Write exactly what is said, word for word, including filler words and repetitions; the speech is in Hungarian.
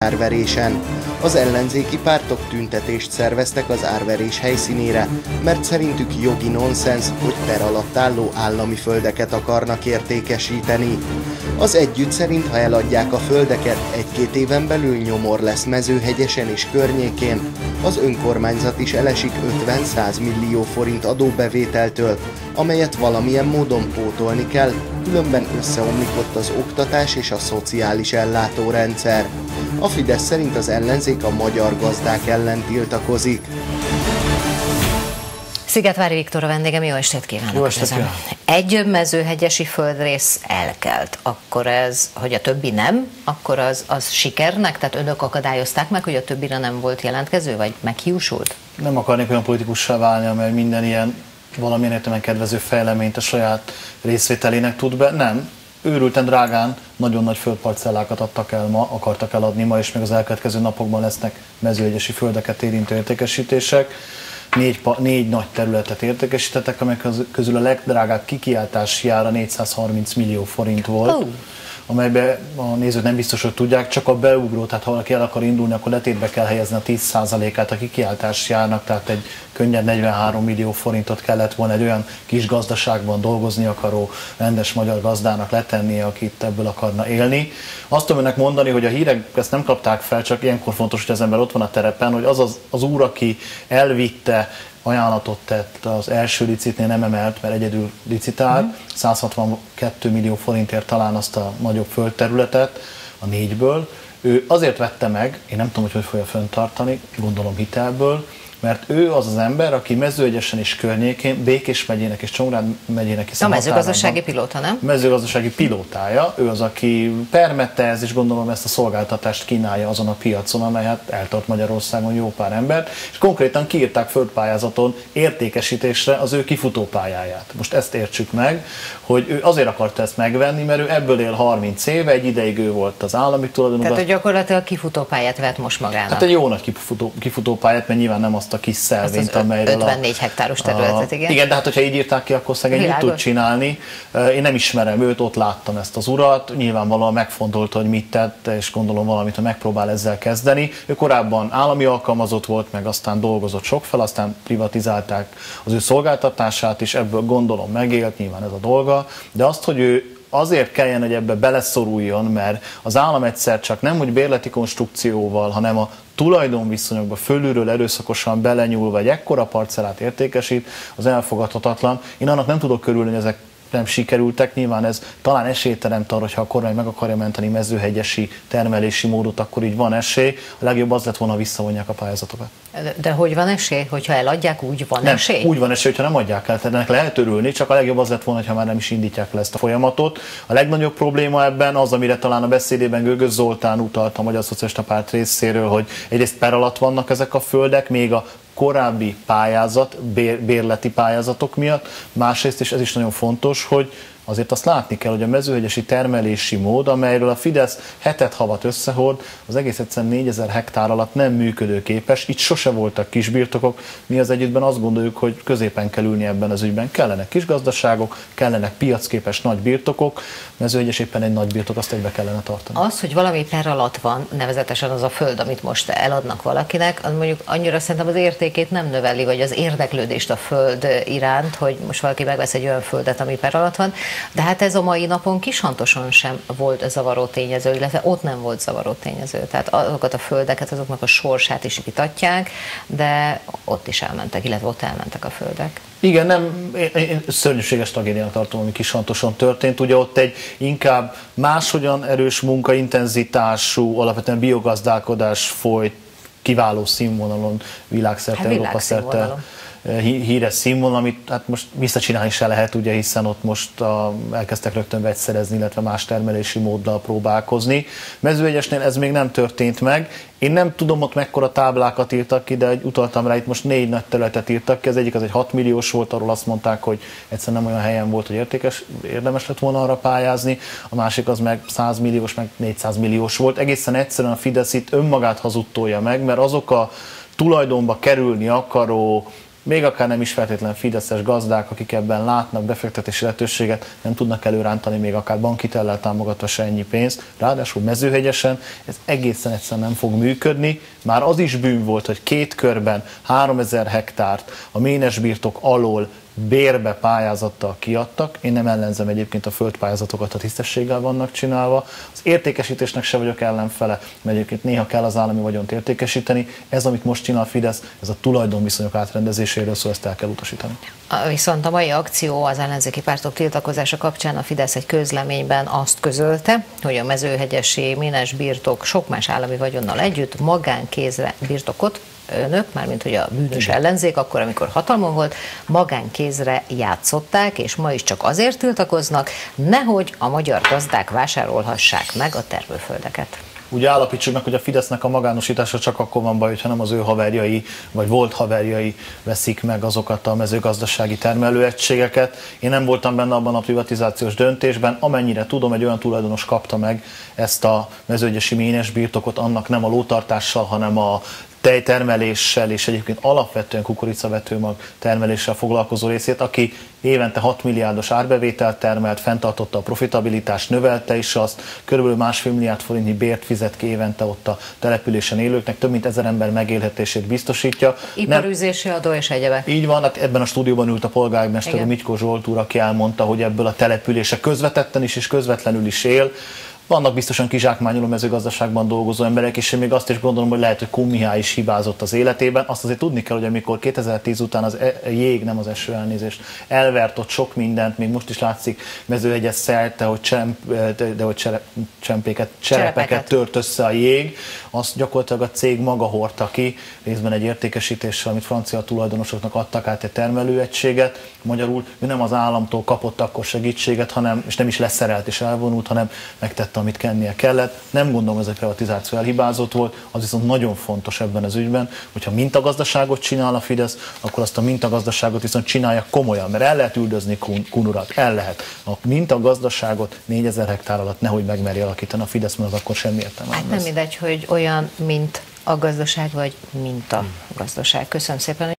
árverésen. Az ellenzéki pártok tüntetést szerveztek az árverés helyszínére, mert szerintük jogi nonsens, hogy per alatt álló állami földeket akarnak értékesíteni. Az Együtt szerint, ha eladják a földeket, egy-két éven belül nyomor lesz Mezőhegyesen és környékén. Az önkormányzat is elesik ötven-száz millió forint adóbevételtől, amelyet valamilyen módon pótolni kell, különben összeomlik ott az oktatás és a szociális ellátórendszer. A Fidesz szerint az ellenzék a magyar gazdák ellen tiltakozik. Szigetvári Viktor a vendégem, jó estét kívánok! Jó estét kívánok! Egy mezőhegyesi földrész elkelt, akkor ez, hogy a többi nem, akkor az, az sikernek? Tehát önök akadályozták meg, hogy a többire nem volt jelentkező, vagy meghiúsult? Nem akarnék olyan politikussá válni, amely minden ilyen valamilyen értelemben kedvező fejleményt a saját részvételének tud be. Nem. Őrülten drágán nagyon nagy földparcellákat adtak el ma, akartak eladni ma, és még az elkövetkező napokban lesznek mezőhegyesi földeket érintő értékesítések. Négy, négy nagy területet értékesítettek, amelyek közül a legdrágább kikiáltási ára négyszázharminc millió forint volt. Oh. Amelyben a nézők nem biztos, hogy tudják, csak a beugró, tehát ha valaki el akar indulni, akkor letétbe kell helyezni a tíz százalékát a kikiáltási árnak, tehát egy könnyed negyvenhárom millió forintot kellett volna egy olyan kis gazdaságban dolgozni akaró rendes magyar gazdának letennie, akit ebből akarna élni. Azt tudom önnek mondani, hogy a hírek ezt nem kapták fel, csak ilyenkor fontos, hogy az ember ott van a terepen, hogy az az, az úr, aki elvitte, ajánlatot tett, az első licitnél nem emelt, mert egyedül licitált, uh-huh. száz hatvankettő millió forintért talán azt a nagyobb földterületet, a négyből. Ő azért vette meg, én nem tudom, hogy hogy fogja fenntartani, gondolom hitelből, mert ő az az ember, aki Mezőhegyesen és környékén, Békés megyének és Csongrád megyének is. A mezőgazdasági pilóta, nem? Mezőgazdasági pilótája, ő az, aki permetez, és gondolom ezt a szolgáltatást kínálja azon a piacon, amely hát eltart Magyarországon jó pár embert, és konkrétan kiírták földpályázaton értékesítésre az ő kifutópályáját. Most ezt értsük meg, hogy ő azért akarta ezt megvenni, mert ő ebből él harminc éve, egy ideig ő volt az állami tulajdonú. Tehát, hogy gyakorlatilag kifutópályát vett most magának. Hát egy jó nagy kifutó, kifutópályát, mert nyilván nem azt a kis szelvényt, amelyről ötvennégy hektáros területet, igen. A, igen, de hát hogyha így írták ki, akkor szegény mit tud csinálni. Én nem ismerem őt, ott láttam ezt az urat, nyilvánvalóan megfontolta, hogy mit tett, és gondolom valamit, hogy megpróbál ezzel kezdeni. Ő korábban állami alkalmazott volt, meg aztán dolgozott sok fel, aztán privatizálták az ő szolgáltatását, és ebből gondolom megélt, nyilván ez a dolga, de azt, hogy ő azért kelljen, hogy ebbe beleszoruljon, mert az állam egyszer csak nem úgy bérleti konstrukcióval, hanem a tulajdonviszonyokba fölülről erőszakosan belenyúlva egy ekkora parcellát értékesít, az elfogadhatatlan. Én annak nem tudok körülni, hogy ezek nem sikerültek, nyilván ez talán esélyt teremt arra, hogyha a kormány meg akarja menteni mezőhegyesi termelési módot, akkor így van esély. A legjobb az lett volna, ha visszavonják a pályázatokat. De, de hogy van esély? Hogyha eladják, úgy van nem, esély? Úgy van esély, hogyha nem adják el, tehát ennek lehet örülni, csak a legjobb az lett volna, ha már nem is indítják le ezt a folyamatot. A legnagyobb probléma ebben az, amire talán a beszédében Gögös Zoltán utalt a Magyar Szocialista Párt részéről, hogy egyrészt per alatt vannak ezek a földek, még a korábbi pályázat, bér, bérleti pályázatok miatt, másrészt is ez is nagyon fontos, hogy azért azt látni kell, hogy a mezőhegyesi termelési mód, amelyről a Fidesz hetet havat összehord, az egész egyszerűen négyezer hektár alatt nem működőképes. Itt sose voltak kisbirtokok. Mi az Együttben azt gondoljuk, hogy középen kell ülni ebben az ügyben. Kellenek kisgazdaságok, kellenek piacképes nagy birtokok, mezőhegyes éppen egy nagy birtok, azt egybe kellene tartani. Az, hogy valami per alatt van, nevezetesen az a föld, amit most eladnak valakinek, az mondjuk annyira szerintem az értékét nem növeli, vagy az érdeklődést a föld iránt, hogy most valaki megvesz egy olyan földet, ami per alatt van. De hát ez a mai napon Kishantoson sem volt zavaró tényező, illetve ott nem volt zavaró tényező. Tehát azokat a földeket, azoknak a sorsát is vitatják, de ott is elmentek, illetve ott elmentek a földek. Igen, nem, én, én szörnyűséges tragédiának tartom, ami Kishantoson történt. Ugye ott egy inkább máshogyan erős munkaintenzitású, alapvetően biogazdálkodás folyt, kiváló színvonalon, világszerte, hát Európa szerte híres színvonal, amit hát most visszacsinálni se lehet, ugye, hiszen ott most a, elkezdtek rögtön vegyszerezni, illetve más termelési móddal próbálkozni. Mezőhegyesnél ez még nem történt meg. Én nem tudom, ott mekkora táblákat írtak ki, de utaltam rá, itt most négy nagy területet írtak ki. Az egyik az egy hat milliós volt, arról azt mondták, hogy egyszerűen nem olyan helyen volt, hogy értékes, érdemes lett volna arra pályázni. A másik az meg száz milliós, meg négyszáz milliós volt. Egészen egyszerűen a Fidesz itt önmagát hazudtolja meg, mert azok a tulajdonba kerülni akaró még akár nem is feltétlen fideszes gazdák, akik ebben látnak befektetési lehetőséget, nem tudnak előrántani még akár bankhitellel támogatva se ennyi pénzt. Ráadásul Mezőhegyesen ez egészen egyszerűen nem fog működni. Már az is bűn volt, hogy két körben háromezer hektárt a ménes birtok alól bérbe pályázattal kiadtak. Én nem ellenzem egyébként a földpályázatokat, ha tisztességgel vannak csinálva. Az értékesítésnek se vagyok ellenfele, mert egyébként néha kell az állami vagyont értékesíteni. Ez, amit most csinál a Fidesz, ez a tulajdonviszonyok átrendezéséről szól, ezt el kell utasítani. Viszont a mai akció az ellenzéki pártok tiltakozása kapcsán a Fidesz egy közleményben azt közölte, hogy a mezőhegyesi ménes birtok sok más állami vagyonnal együtt magánkézre birtokot önök, mármint hogy a bűnös ellenzék, akkor, amikor hatalmon volt, magánkézre játszották, és ma is csak azért tiltakoznak, nehogy a magyar gazdák vásárolhassák meg a termőföldeket. Úgy állapítsuk meg, hogy a Fidesznek a magánosítása csak akkor van baj, hogyha nem az ő haverjai, vagy volt haverjai veszik meg azokat a mezőgazdasági termelőegységeket. Én nem voltam benne abban a privatizációs döntésben, amennyire tudom, egy olyan tulajdonos kapta meg ezt a mezőgyesi ménes birtokot, annak nem a lótartással, hanem a tejtermeléssel és egyébként alapvetően kukoricavetőmag termeléssel foglalkozó részét, aki évente hat milliárdos árbevételt termelt, fenntartotta a profitabilitást, növelte is azt, körülbelül másfél milliárd forintnyi bért fizet ki évente ott a településen élőknek, több mint ezer ember megélhetését biztosítja. Iparűzési adó és egyebek. Így van, ebben a stúdióban ült a polgármester Mitykó Zsolt úr, aki elmondta, hogy ebből a települése közvetetten is és közvetlenül is él. Vannak biztosan kizsákmányoló mezőgazdaságban dolgozó emberek, és én még azt is gondolom, hogy lehet, hogy Kun Mihály is hibázott az életében. Azt azért tudni kell, hogy amikor kétezer-tíz után az e- jég, nem az eső elnézést, elvert ott sok mindent, még most is látszik Mezőhegyes szerte, hogy, csemp, de hogy csere, csempéket, cserepeket tört össze a jég, azt gyakorlatilag a cég maga hordta ki, részben egy értékesítéssel, amit francia tulajdonosoknak adtak át egy termelőegységet. Magyarul ő nem az államtól kapott akkor segítséget, hanem, és nem is leszerelt és elvonult, hanem megtett, amit kennie kellett. Nem gondolom, ez a privatizáció elhibázott volt, az viszont nagyon fontos ebben az ügyben, hogyha mintagazdaságot csinál a Fidesz, akkor azt a mintagazdaságot viszont csinálja komolyan, mert el lehet üldözni Kun, Kun urat, el lehet. A mintagazdaságot négyezer hektár alatt nehogy megmeri alakítani a Fidesz, mert az akkor semmi értelme. Hát nem mindegy, hogy olyan, mint a gazdaság, vagy mint a gazdaság. Köszönöm szépen.